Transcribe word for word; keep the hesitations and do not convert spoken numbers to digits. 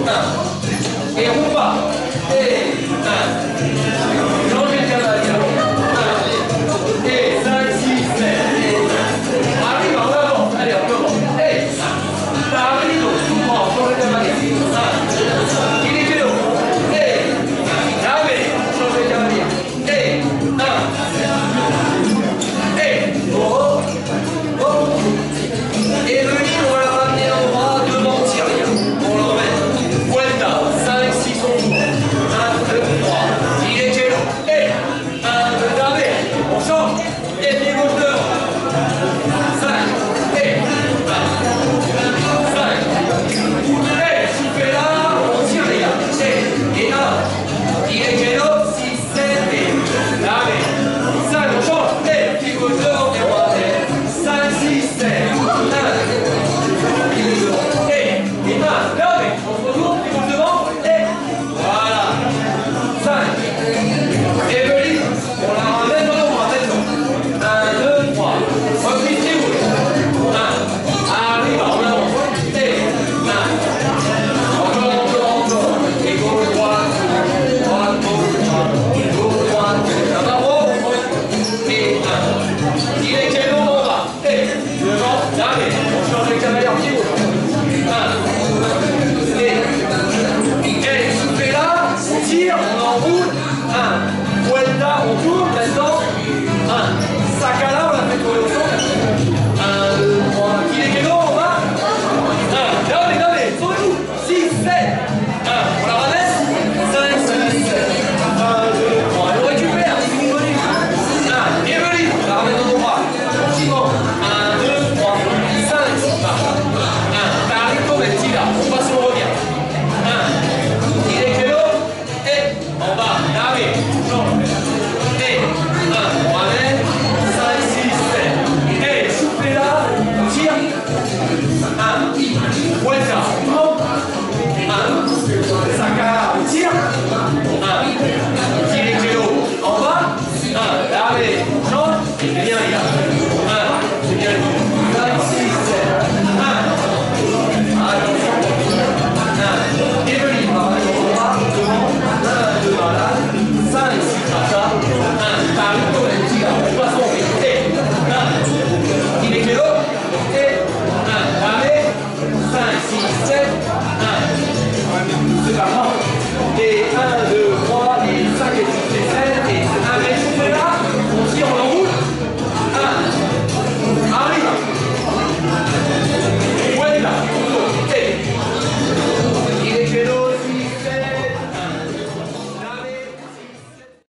un. Et on va. Et un. Changez de cavalier. un. Et cinq, six, sept. Arrive en avant. Allez, on commence. Et un. Arrive. On change de cavalier. un. Il est vélo. Et arrive. Change de cavalier. Et un. Et oh. Oh. Et le lit, on va la ramener en bras devant, tire rien. On l'emmène. Vuelta, cinq, six, on tourne. un, deux, trois. Il est gelo. Et un, deux, d'arrêt. On change. Et pied gauche devant. cinq. Et un. cinq. Et soufflez là, on tire rien. Et, et un. Il est gelo. six, sept. Et d'arrêt. cinq, on change. Et pied gauche devant. Et on va faire cinq, six, sept. Et un.